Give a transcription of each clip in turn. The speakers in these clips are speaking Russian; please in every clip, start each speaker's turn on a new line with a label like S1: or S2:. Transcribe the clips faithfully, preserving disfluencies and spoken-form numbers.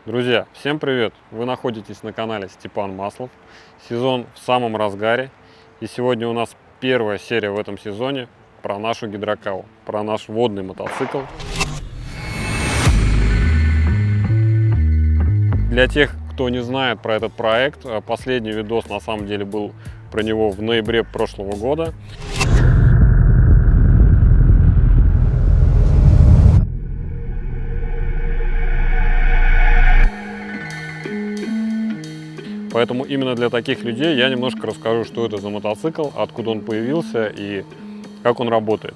S1: Друзья, всем привет! Вы находитесь на канале Степан Маслов. Сезон в самом разгаре. И сегодня у нас первая серия в этом сезоне про нашу гидрокаву, про наш водный мотоцикл. Для тех, кто не знает про этот проект, последний видос на самом деле был про него в ноябре прошлого года. Поэтому именно для таких людей я немножко расскажу, что это за мотоцикл, откуда он появился и как он работает.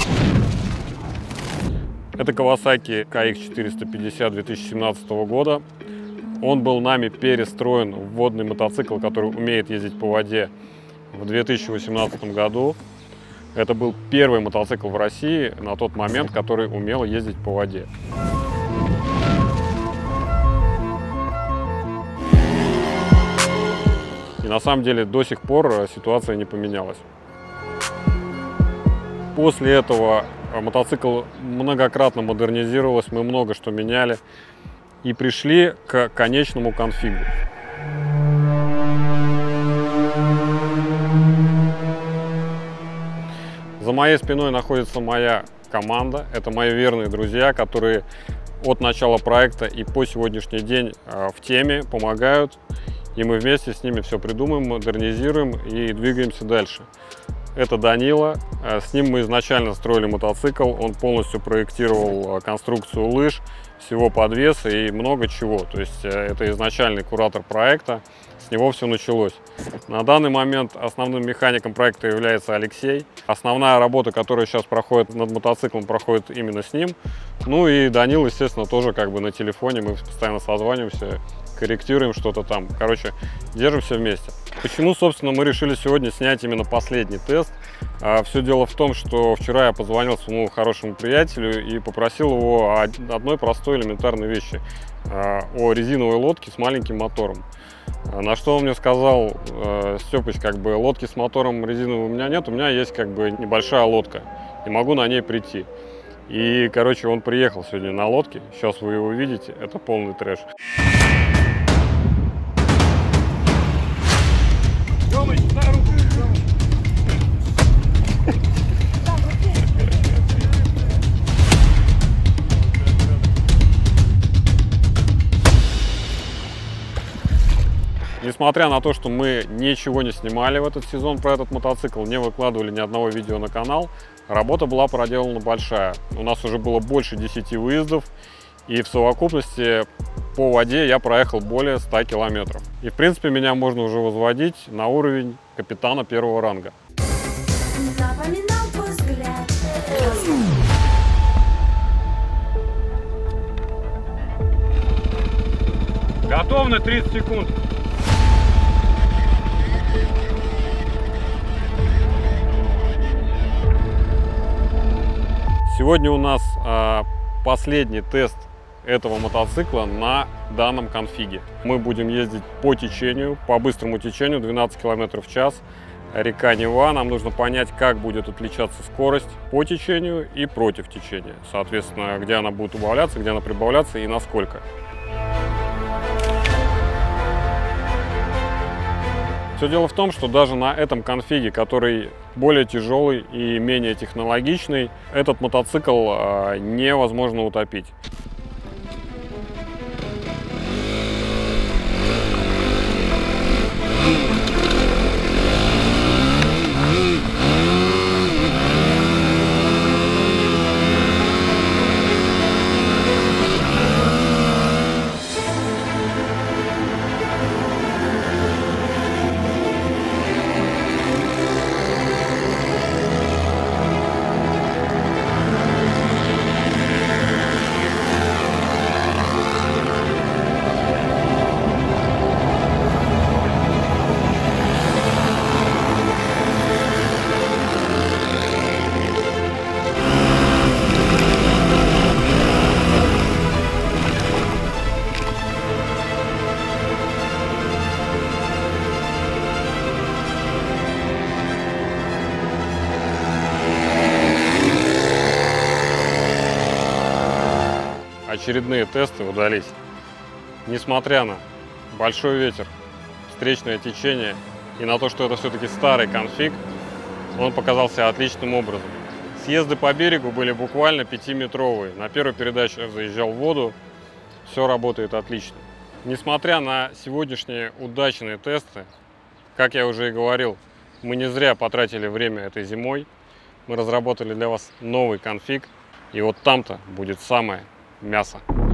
S1: Это Kawasaki ка икс четыреста пятьдесят две тысячи семнадцатого года. Он был нами перестроен в водный мотоцикл, который умеет ездить по воде, в две тысячи восемнадцатом году. Это был первый мотоцикл в России на тот момент, который умел ездить по воде. И на самом деле до сих пор ситуация не поменялась. После этого мотоцикл многократно модернизировался, мы много что меняли и пришли к конечному конфигу. За моей спиной находится моя команда, это мои верные друзья, которые от начала проекта и по сегодняшний день в теме помогают. И мы вместе с ними все придумаем, модернизируем и двигаемся дальше. Это Данила. С ним мы изначально строили мотоцикл. Он полностью проектировал конструкцию лыж, всего подвеса и много чего. То есть это изначальный куратор проекта. С него все началось. На данный момент основным механиком проекта является Алексей. Основная работа, которая сейчас проходит над мотоциклом, проходит именно с ним. Ну и Данил, естественно, тоже как бы на телефоне. Мы постоянно созваниваемся, корректируем что-то там. Короче, держимся вместе. Почему, собственно, мы решили сегодня снять именно последний тест? А, все дело в том, что вчера я позвонил своему хорошему приятелю и попросил его о одной простой элементарной вещи. А, о резиновой лодке с маленьким мотором. А, на что он мне сказал: Степыч, как бы лодки с мотором резиновым у меня нет, у меня есть как бы небольшая лодка, и могу на ней прийти. И, короче, он приехал сегодня на лодке, сейчас вы его видите, это полный трэш. Несмотря на то, что мы ничего не снимали в этот сезон про этот мотоцикл, не выкладывали ни одного видео на канал, работа была проделана большая. У нас уже было больше десяти выездов, и в совокупности по воде я проехал более ста километров. И в принципе меня можно уже возводить на уровень капитана первого ранга.
S2: Готов на тридцать секунд.
S1: Сегодня у нас э, последний тест этого мотоцикла на данном конфиге. Мы будем ездить по течению, по быстрому течению, двенадцать километров в час, река Нева. Нам нужно понять, как будет отличаться скорость по течению и против течения. Соответственно, где она будет убавляться, где она прибавляться и насколько. Все дело в том, что даже на этом конфиге, который более тяжелый и менее технологичный, этот мотоцикл невозможно утопить. очередные тесты удались. Несмотря на большой ветер, встречное течение и на то, что это все-таки старый конфиг, он показался отличным образом. Съезды по берегу были буквально пятиметровые. На первой передаче я заезжал в воду, все работает отлично. Несмотря на сегодняшние удачные тесты, как я уже и говорил, мы не зря потратили время этой зимой. Мы разработали для вас новый конфиг, и вот там-то будет самое мясо.